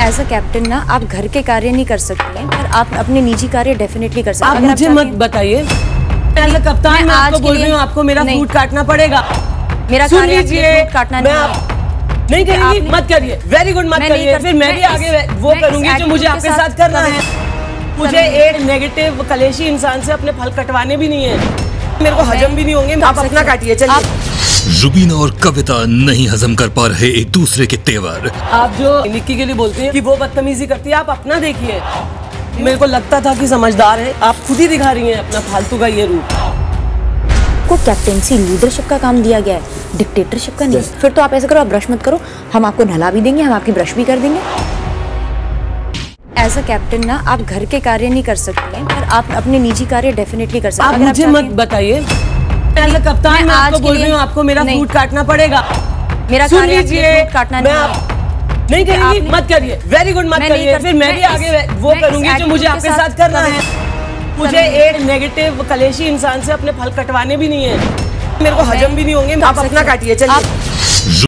As a captain ना आप घर के कार्य नहीं कर सकते हैं, पर आप अपने निजी कार्य डेफिनेटली कर सकते हैं। आप मुझे मत बताइए, एज अ कप्तान मैं आपको बोल रही हूँ, आपको मेरा फ्रूट काटना पड़ेगा। मेरा सुन लीजिए, काटना नहीं करेंगी, मत करिए। वेरी गुड, मत करिए। फिर मैं भी आगे वो करूंगी जो मुझे आपके साथ करना है। मुझे एक नेगेटिव कलेशी इंसान से अपने फल कटवाने भी नहीं है, मेरे को हजम भी नहीं होंगे। आप अपना काटिए, चलिए। रुबीना और कविता नहीं हजम कर पा रहे एक दूसरे के तेवर। आप जो निक्की के लिए बोलते हैं कि वो बदतमीजी करती है, आप अपना देखिए। मेरे को लगता था कि समझदार है, आप खुद ही दिखा रही हैं अपना फालतू का ये रूप। को कैप्टेंसी लीडरशिप का काम दिया गया है, डिक्टेटरशिप का नहीं। फिर तो आप ऐसा करो, आप ब्रश मत करो, हम आपको नहला भी देंगे, हम आपकी ब्रश भी कर देंगे। एज अ कैप्टन ना आप घर के कार्य नहीं कर सकते हैं, पर आप अपने निजी कार्य डेफिनेटली कर सकते हैं। आप मुझे मत बताइए, एज अ कप्तान मैं आपको बोल रही हूँ, आपको मेरा फ्रूट काटना पड़ेगा। मेरा सुन लीजिए, काटना नहीं करेंगी, मत करिए। वेरी गुड, मत करिए। फिर मैं भी आगे वो करूंगी जो मुझे आपके साथ करना है। मुझे एक नेगेटिव कलेशी इंसान से अपने फल कटवाने भी नहीं है, मेरे को हजम भी नहीं होंगे। आप अपना काटिए, चलिए।